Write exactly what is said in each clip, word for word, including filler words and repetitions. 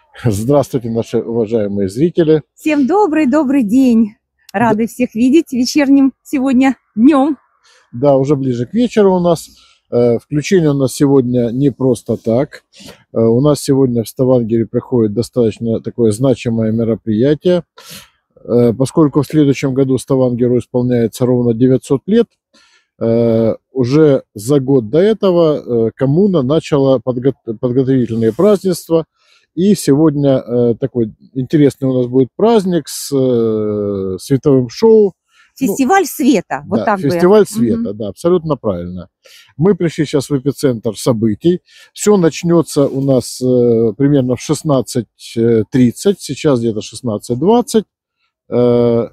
Здравствуйте, наши уважаемые зрители. Всем добрый-добрый день. Рады да. всех видеть вечерним сегодня днем. Да, уже ближе к вечеру у нас. Включение у нас сегодня не просто так. У нас сегодня в Ставангере проходит достаточно такое значимое мероприятие. Поскольку в следующем году Ставангеру исполняется ровно девятьсот лет, уже за год до этого коммуна начала подго подготовительные празднества. И сегодня такой интересный у нас будет праздник с световым шоу. Фестиваль ну, света. Вот да, так фестиваль бы. света, угу. да, абсолютно правильно. Мы пришли сейчас в эпицентр событий. Все начнется у нас э, примерно в шестнадцать тридцать, сейчас где-то шестнадцать двадцать. Э,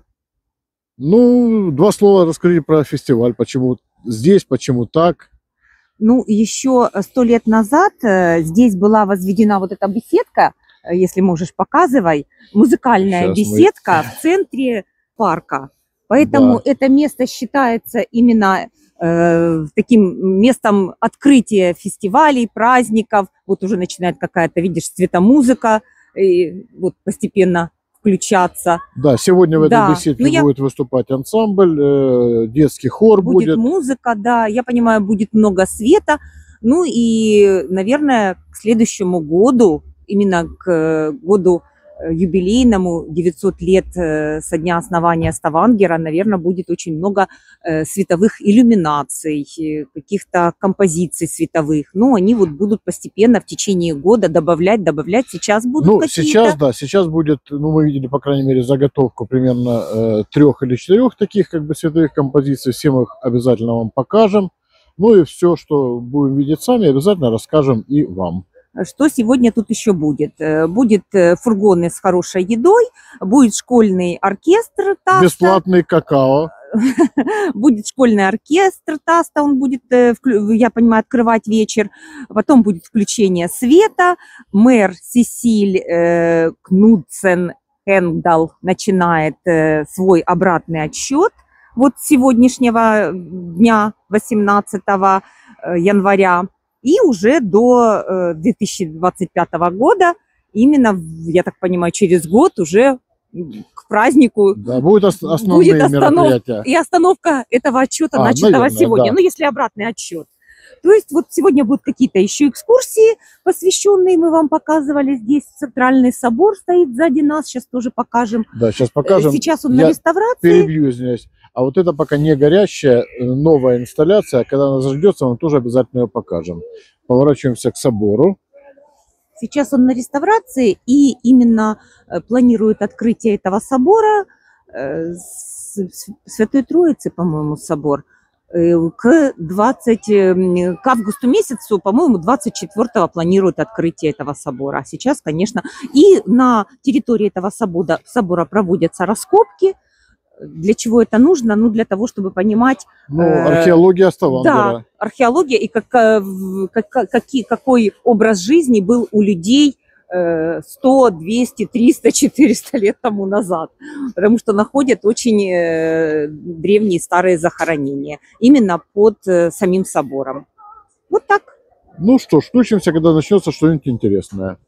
ну, два слова расскажи про фестиваль, почему здесь, почему так. Ну, еще сто лет назад э, здесь была возведена вот эта беседка, если можешь, показывай, музыкальная сейчас беседка мы... в центре парка. Поэтому да. это место считается именно э, таким местом открытия фестивалей, праздников. Вот уже начинает какая-то, видишь, светомузыка и вот постепенно включаться. Да, сегодня в этой да. беседке я... будет выступать ансамбль, э, детский хор будет. Будет музыка, да, я понимаю, будет много света. Ну и, наверное, к следующему году, именно к году юбилейному, девятьсот лет со дня основания Ставангера, наверное, будет очень много световых иллюминаций, каких-то композиций световых. Ну, они вот будут постепенно в течение года добавлять, добавлять. Сейчас будут ну, какие-то... сейчас, да, сейчас будет, ну, мы видели, по крайней мере, заготовку примерно э, трех или четырех таких, как бы, световых композиций. Все мы их обязательно вам покажем. Ну и все, что будем видеть сами, обязательно расскажем и вам. Что сегодня тут еще будет? Будет фургоны с хорошей едой, будет школьный оркестр Таста. Бесплатный какао. Будет школьный оркестр Таста, он будет, я понимаю, открывать вечер. Потом будет включение света. Мэр Сесиль Кнудсен Хендал начинает свой обратный отсчет. Вот с сегодняшнего дня, восемнадцатого января. И уже до две тысячи двадцать пятого года, именно, я так понимаю, через год уже к празднику да, будет основные будет останов... мероприятия. И остановка этого отчета, а, начатого наверное, сегодня. Да. Ну, если обратный отсчет. То есть вот сегодня будут какие-то еще экскурсии, посвященные, мы вам показывали. Здесь Центральный собор стоит сзади нас, сейчас тоже покажем. Да, сейчас покажем. Сейчас он я на реставрации. Перебью, извиняюсь. А вот это пока не горящая новая инсталляция. Когда она заждется, мы тоже обязательно ее покажем. Поворачиваемся к собору. Сейчас он на реставрации, и именно планирует открытие этого собора, Святой Троицы, по-моему, собор, к, двадцать, к августу месяцу, по-моему, двадцать четвёртого планируют открытие этого собора. А сейчас, конечно, и на территории этого собора, собора проводятся раскопки. Для чего это нужно? Ну, для того, чтобы понимать... Ну, археология Ставангера. Да, археология и как, как, какие, какой образ жизни был у людей сто, двести, триста, четыреста лет тому назад. Потому что находят очень древние старые захоронения. Именно под самим собором. Вот так. Ну что ж, включимся, когда начнется что-нибудь интересное.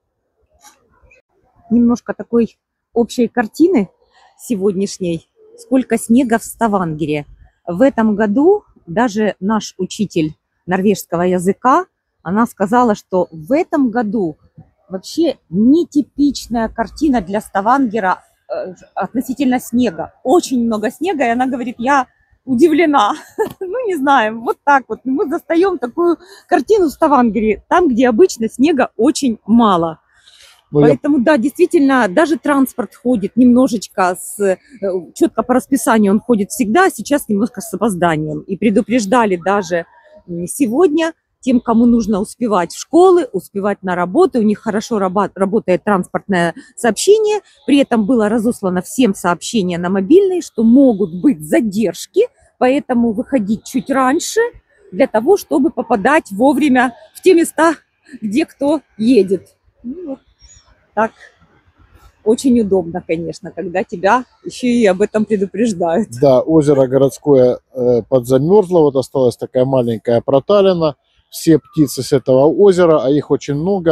Немножко такой общей картины сегодняшней. Сколько снега в Ставангере. В этом году даже наш учитель норвежского языка, она сказала, что в этом году вообще нетипичная картина для Ставангера э, относительно снега. Очень много снега, и она говорит, я удивлена. Ну, не знаю, вот так вот. Мы застаем такую картину в Ставангере, там, где обычно снега очень мало. Ну, поэтому, я... да, действительно, даже транспорт ходит немножечко, с, четко по расписанию он ходит всегда, а сейчас немножко с опозданием. И предупреждали даже сегодня тем, кому нужно успевать в школы, успевать на работу, у них хорошо работает транспортное сообщение, при этом было разослано всем сообщения на мобильные, что могут быть задержки, поэтому выходить чуть раньше для того, чтобы попадать вовремя в те места, где кто едет. Ну, так, очень удобно, конечно, когда тебя еще и об этом предупреждают. Да, озеро городское э, подзамерзло, вот осталась такая маленькая проталина. Все птицы с этого озера, а их очень много,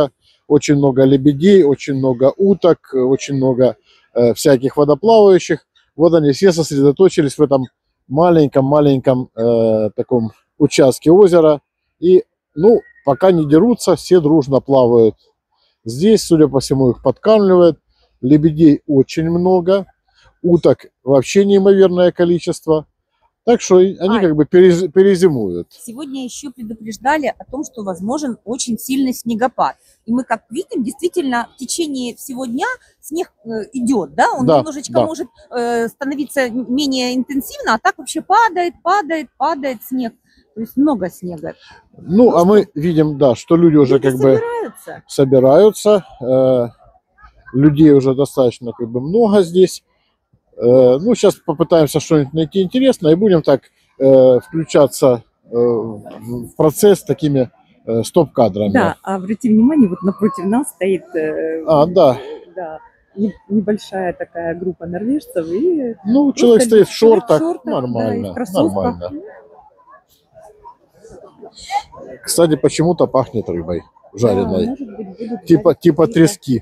очень много лебедей, очень много уток, очень много э, всяких водоплавающих. Вот они все сосредоточились в этом маленьком-маленьком э, таком участке озера. И, ну, пока не дерутся, все дружно плавают. Здесь, судя по всему, их подкармливают. Лебедей очень много. Уток вообще неимоверное количество. Так что они А, как бы перез- перезимуют. Сегодня еще предупреждали о том, что возможен очень сильный снегопад. И мы, как видим, действительно в течение всего дня снег э, идет, да? Он Да, немножечко да. может э, становиться менее интенсивно, а так вообще падает, падает, падает снег. То есть много снега. Ну, а мы видим, да, что люди уже Люди как бы собираются. собираются. Э, людей уже достаточно как бы много здесь. Э, ну, сейчас попытаемся что-нибудь найти интересное и будем так э, включаться э, в процесс такими э, стоп-кадрами. Да, а обрати внимание, вот напротив нас стоит э, А, да. да, не- небольшая такая группа норвежцев. И Ну, просто человек стоит в человек шортах. да, и Нормально, в кроссовках. нормально. Кстати, почему-то пахнет рыбой Да, жареной. может быть, будут Типа, жарить типа какие-то- трески.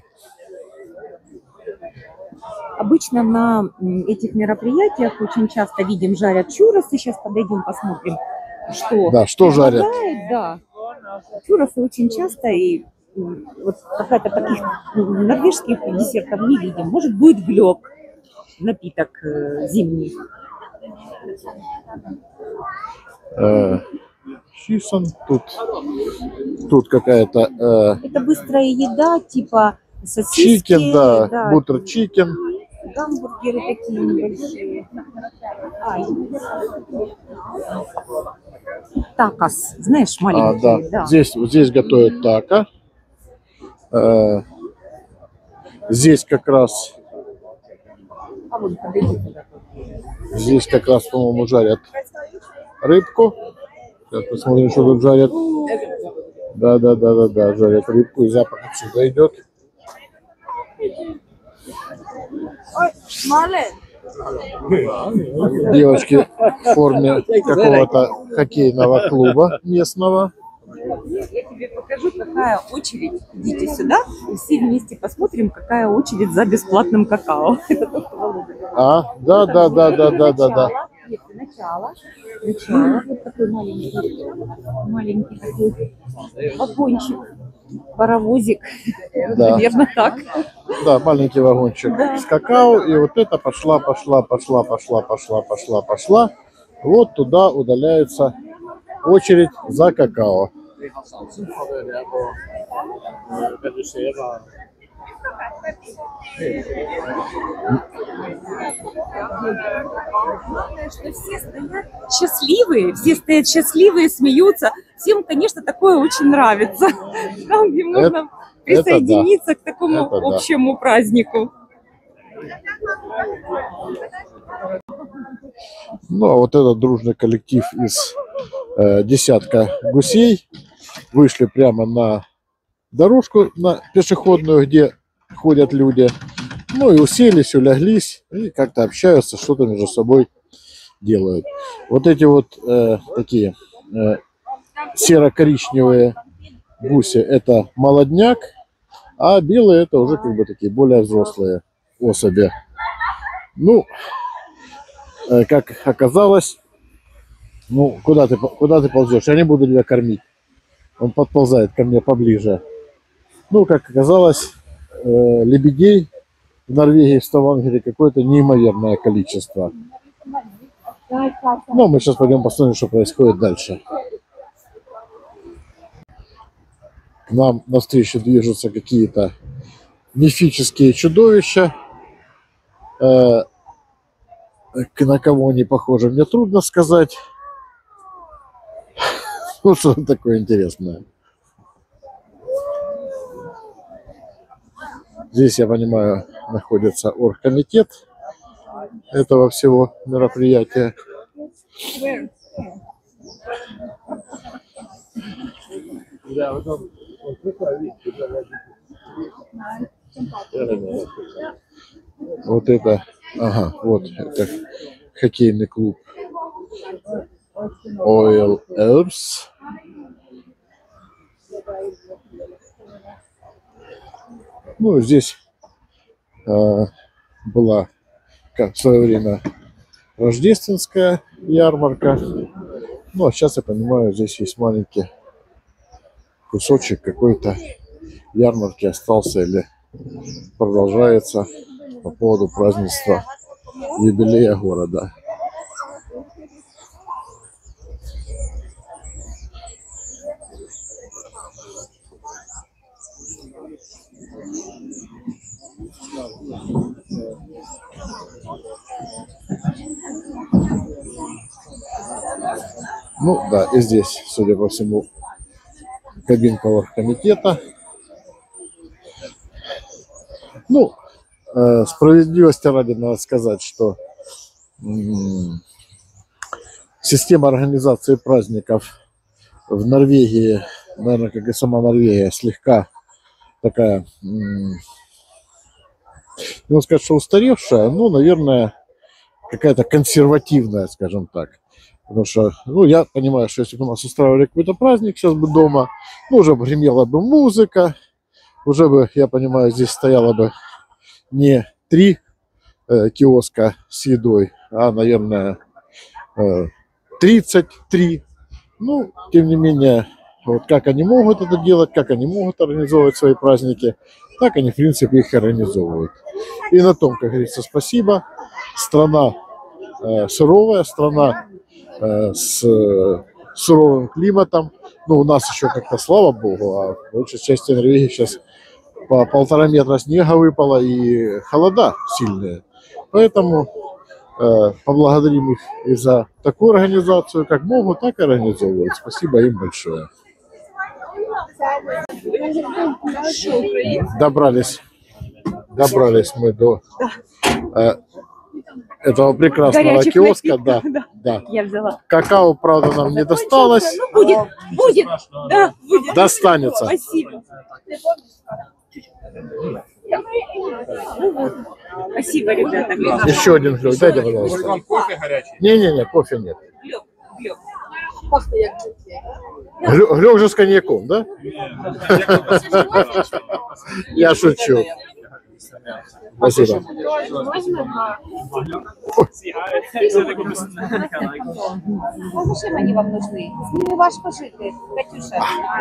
Обычно на м, этих мероприятиях очень часто видим жарят чуросы. Сейчас подойдем, посмотрим, что Да, что жарят? преобладает. Да. Чуросы очень часто, и м, вот какая-то таких м, норвежских десертов не видим. Может, будет глёк, напиток э, зимний. Э, Хисон. Тут, тут какая-то э, Это быстрая еда, типа сосиски, чикен, да, да, бутер чикен. гамбургеры такие небольшие. Ай. Такос, знаешь, А, маленькие, да. да. Здесь, вот здесь готовят тако. Э, здесь как раз, А вон, подойди туда. здесь как раз, по-моему, жарят рыбку. Сейчас посмотрим, что тут жарят. Да, да, да, да, да, жарят рыбку, и запах отсюда идет. Девочки в форме какого-то хоккейного клуба местного. Я тебе покажу, какая очередь. Идите сюда, и все вместе посмотрим, какая очередь за бесплатным какао. Это то, что Володя говорил. А, да, да, да, да, да, да, да. Нет, начало. Начало. Вот такой маленький, маленький такой вагончик, паровозик. Да. Наверное, так. Да, маленький вагончик Да. с какао, и вот это пошла, пошла, пошла, пошла, пошла, пошла, пошла. Вот туда удаляется очередь за какао. Главное, что все стоят счастливые, все стоят счастливые, смеются. Всем, конечно, такое очень нравится. Там, где можно Это- присоединиться к такому Это да. общему празднику. Ну, а вот этот дружный коллектив из э, десятка гусей вышли прямо на дорожку, на пешеходную, где ходят люди. Ну и уселись, улеглись и как-то общаются, что-то между собой делают. Вот эти вот э, такие э, серо-коричневые гуси — это молодняк, а белые — это уже как бы такие более взрослые особи. Ну, э, как оказалось, ну, куда ты, по- куда ты ползешь? Я не буду тебя кормить. Он подползает ко мне поближе. Ну, как оказалось, э, лебедей в Норвегии, в Ставангере какое-то неимоверное количество. Ну, мы сейчас пойдем посмотрим, что происходит дальше. К нам навстречу движутся какие-то мифические чудовища. Э, к- на кого они похожи, мне трудно сказать. Ну, что такое интересное. Здесь, я понимаю, находится оргкомитет этого всего мероприятия. Вот это, ага, вот это хоккейный клуб Oil Elves. Ну, здесь э, была как в свое время рождественская ярмарка. Ну, а сейчас, я понимаю, здесь есть маленький кусочек какой-то ярмарки остался или продолжается по поводу празднества юбилея города. Ну да, и здесь, судя по всему, кабинка оргкомитета. Ну, э, справедливости ради надо сказать, что м- система организации праздников в Норвегии, наверное, как и сама Норвегия, слегка такая, м- не могу сказать, что устаревшая, но, наверное, какая-то консервативная, скажем так. Потому что, ну, я понимаю, что если бы у нас устраивали какой-то праздник сейчас бы дома, ну, уже бы гремела бы музыка, уже бы, я понимаю, здесь стояла бы не три э, киоска с едой, а, наверное, э, тридцать три. Ну, тем не менее, вот как они могут это делать, как они могут организовывать свои праздники, так они, в принципе, их организовывают. И на том, как говорится, спасибо. Страна э, суровая, страна э, с э, суровым климатом. Ну, у нас еще как-то, слава богу, а в большей части Норвегии сейчас по полтора метра снега выпало и холода сильные. Поэтому э, поблагодарим их и за такую организацию, как могут, так и организовывают. Спасибо им большое. Добрались, добрались мы до э, этого прекрасного Горячих киоска. Да, напитков, да. Я взяла. Какао, правда, нам не досталось. Ну, будет, будет, да, будет. Достанется. Спасибо. Ну вот. Спасибо, ребята. Еще один глек, дайте, пожалуйста. Кофе горячий. Не-не-не, кофе нет. Глек, глек. Глек, глек же с коньяком, да? Я шучу. Спасибо. Зачем они вам нужны? С ними ваш пожитый, Катюша.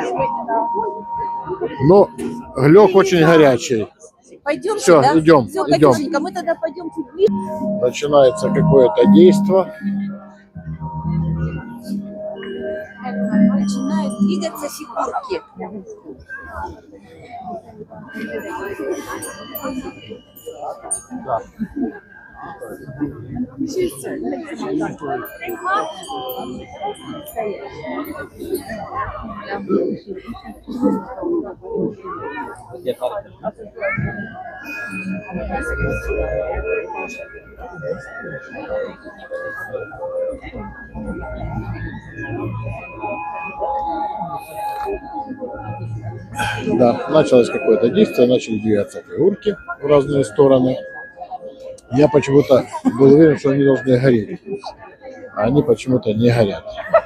Но глек очень горячий. Пойдемте, Все, да? идем, Все, идем. Катюшенька, мы тогда пойдем чуть ближе. Начинается какое-то действо. Начинают двигаться фигурки. Да, началось какое-то действие, начали двигаться фигурки в разные стороны. Я почему-то был уверен, что они должны гореть, а они почему-то не горят.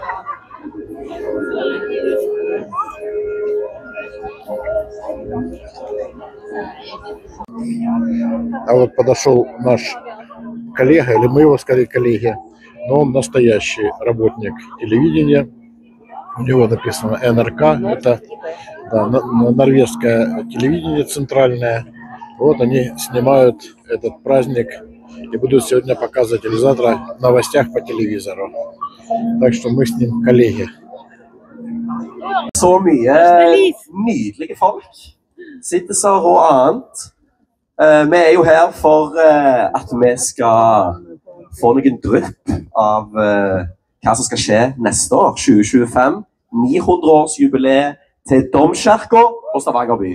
А вот подошел наш коллега, или мы его скорее коллеги, но он настоящий работник телевидения. У него написано эн эр ка, это да, норвежское телевидение центральное. Вот они снимают этот праздник и будут сегодня показывать или завтра в новостях по телевизору. Так что мы с ним коллеги. Så mye nydelige folk sitter så rå annet. Eh, vi er jo her for eh, at vi skal få noen drypp av eh, hva som skal skje neste år, tjue tjuefem. nihundreårsjubileet til Domkirka og Stavanger by.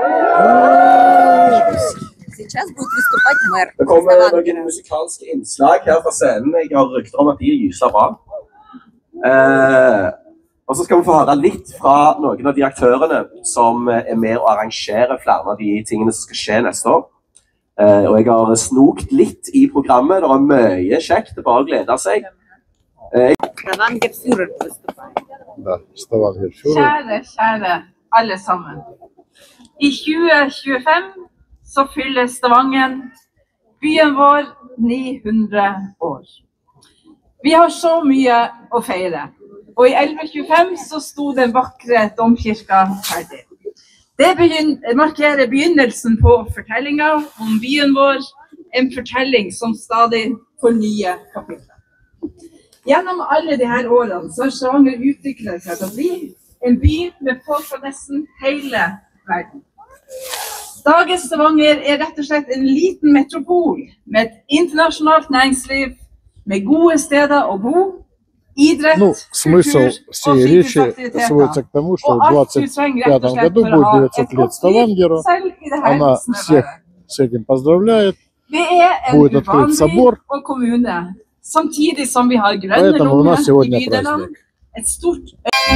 Сейчас будет выступать мэр. Det kommer noen musikalske innslag her fra scenen. Jeg har rykter om at de er gysla bra. Eh, og så skal vi få høre litt fra noen av de aktørene som er med å arrangere flere av de tingene som skal skje neste år. Eh, og jeg har snokt litt i programmet. Det er mye kjekt. Det er bare å glede seg. Eh, Stavanger Führer выступает. Да, Stavanger Führer. Kjære, kjære alle sammen. I tjue tjuefem så fyller Stavanger, byen vår, ni hundre år. Vi har så mye å feire, og i elleve tjuefem så sto den vakre domkirka ferdig. Det begyn markerer begynnelsen på fortellingen om byen vår, en fortelling som stadig får nye kapitler. Gjennom alle disse årene så har Stavanger utviklet seg til å bli en by med folk fra nesten hele verden. Dagens Stavanger er rett og slett en liten metropol med et internasjonalt næringsliv, med gode steder å bo, idrett, Ну, смысл kultur всей og речи fritidsaktiviteter. сводится к тому, что Og в alt du двадцать trenger rett og пятом slett году for å будет ha девятьсот et лет godt liv, Ставангеру. selv i det her Она snøværet. всех с этим поздравляет. Det er en Будет открыт uvanlig собор. og kommune, samtidig som vi har grønne Поэтому у lunger нас i сегодня bydelen, праздник. et stort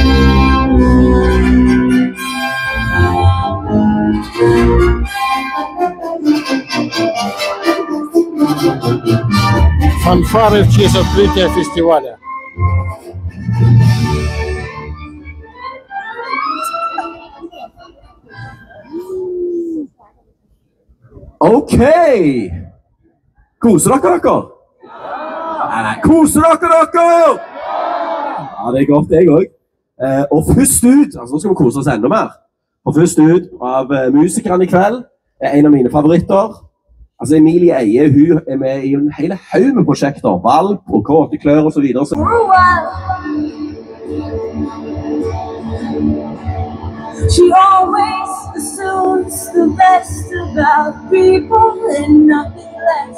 Фанфары в честь открытия фестиваля. OK! Koser dere dere? Nei, nei, koser dere dere? Ja, det er godt, jeg òg. Eh, og først ut, altså nå skal vi kose oss enda mer. Og først ut av eh, musikerne i kveld er en av mine favoritter. Altså Emilie Eie, hun er med i en hele haug med prosjekter. Valp og Kåte klør og så videre. Så She always assumes the best about people and nothing less.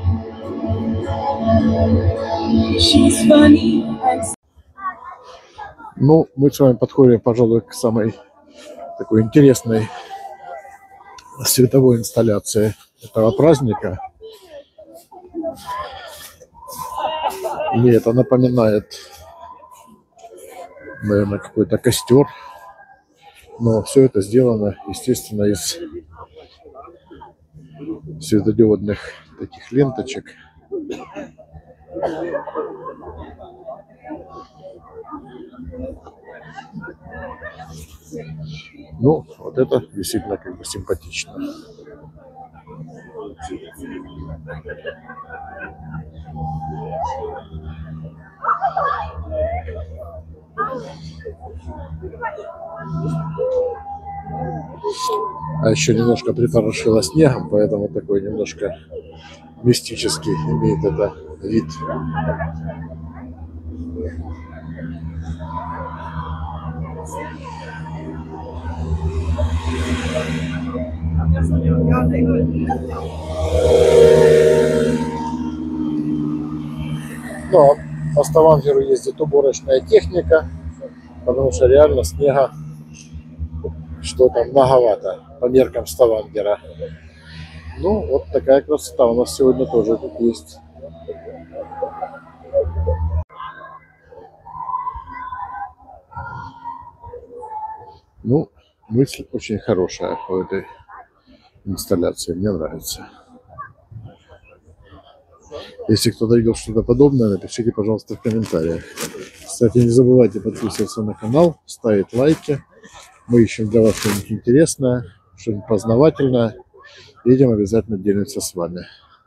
She's funny and Ну, мы с вами подходим, пожалуй, к самой такой интересной световой инсталляции этого праздника. Мне это напоминает, наверное, какой-то костер. Но все это сделано, естественно, из светодиодных таких ленточек. Ну, вот это действительно как бы симпатично. А еще немножко припорошило снегом, поэтому такой немножко мистический имеет это вид. Но по Ставангеру ездит уборочная техника, потому что реально снега что-то многовато по меркам Ставангера. Ну, вот такая красота у нас сегодня тоже тут есть. Ну, мысль очень хорошая у этой инсталляции, мне нравится. Если кто-то видел что-то подобное, напишите, пожалуйста, в комментариях. Кстати, не забывайте подписываться на канал, ставить лайки. Мы ищем для вас что-нибудь интересное, что-нибудь познавательное. Видим, обязательно делимся с вами.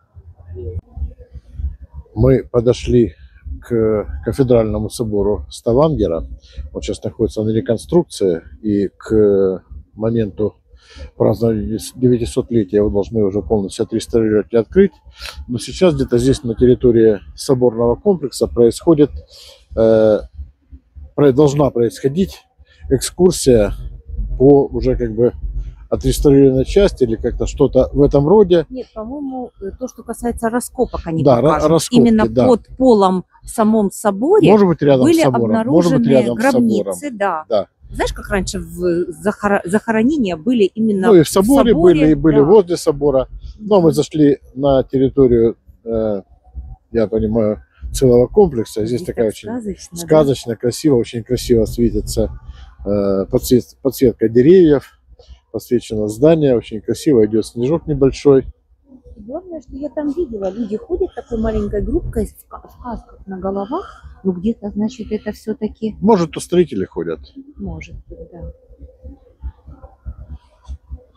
Мы подошли к кафедральному собору Ставангера. Он сейчас находится на реконструкции, и к моменту празднования девятисотлетия его должны уже полностью отреставрировать и открыть. Но сейчас где-то здесь, на территории соборного комплекса, происходит, э, должна происходить экскурсия по уже как бы отреставрированной части или как-то что-то в этом роде. Нет, по-моему, то, что касается раскопок, они Да, покажут. раскопки, Именно да. под полом в самом соборе Может быть, рядом были с собором, может быть, обнаружены рядом с собором. гробницы, да. Да. Знаешь, как раньше в захора- захоронения были именно Ну и в соборе, соборе, были, и были да. возле собора. Но мы зашли на территорию, э, я понимаю, целого комплекса. Здесь И такая так очень сказочно, да. сказочно, красиво, очень красиво светится э, подсвет- подсветка деревьев, подсвечено здание, очень красиво, идет снежок небольшой. Главное, что я там видела, люди ходят такой маленькой группкой в ка- в касках на головах, ну где-то, значит, это все-таки Может, устроители ходят. может быть, да.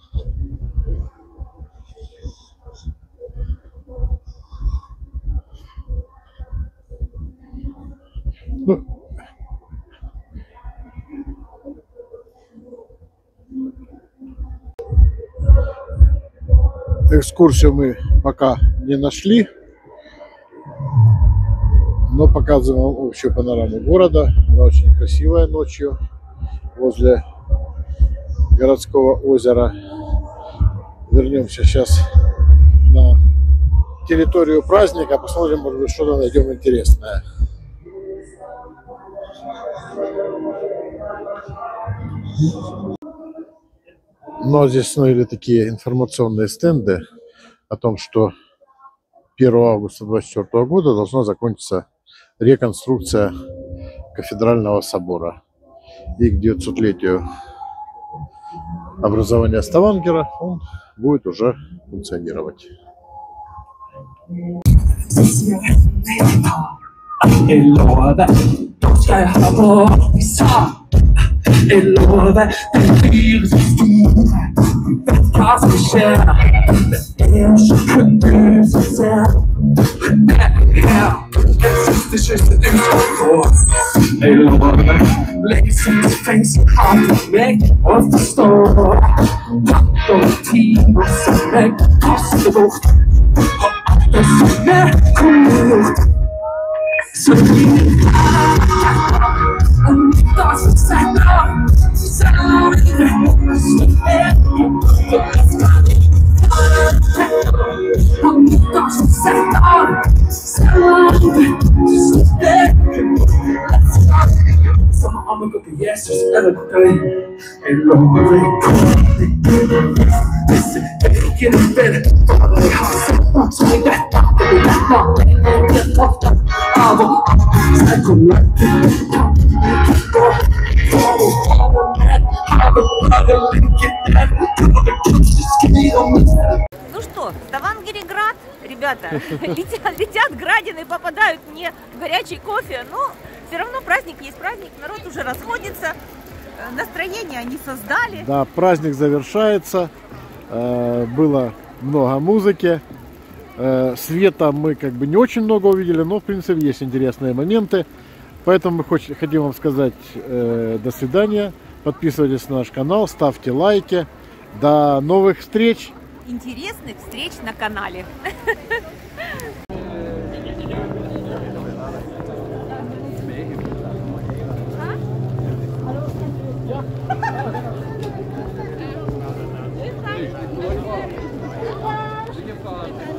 Ну, экскурсию мы пока не нашли, но показываем вам общую панораму города. Она очень красивая ночью возле городского озера. Вернемся сейчас на территорию праздника, посмотрим, может быть, что-то найдем интересное. Но здесь установили такие информационные стенды о том, что первого августа две тысячи двадцать четвёртого года должна закончиться реконструкция кафедрального собора. И к девятисотлетию образования Ставангера он будет уже функционировать. Jeg lover deg, den blir så stor. Vet hva som skjer. Det er ikke kun du som ser. Det er her, den siste kysset du skal få. Jeg lover deg, liksom til fengsel har for meg å forstå. Takk over tid og som jeg kaster bort. Og alt det som jeg kunne gjort. Så blir det og da som setter selv det som er og da som setter selv det som er som om jeg går på Jesus eller på deg jeg lover deg hvis jeg ikke vil for jeg har sett som jeg vet at det blir lettere jeg blir ofte av og jeg kommer Ну что, Ставангереград, ребята, летят, летят градины, попадают мне в горячий кофе, но все равно праздник есть праздник, народ уже расходится, настроение они создали. Да, праздник завершается, было много музыки, света мы как бы не очень много увидели, но в принципе есть интересные моменты. Поэтому мы хотим вам сказать э, до свидания. Подписывайтесь на наш канал, ставьте лайки. До новых встреч. Интересных встреч на канале. Hallo.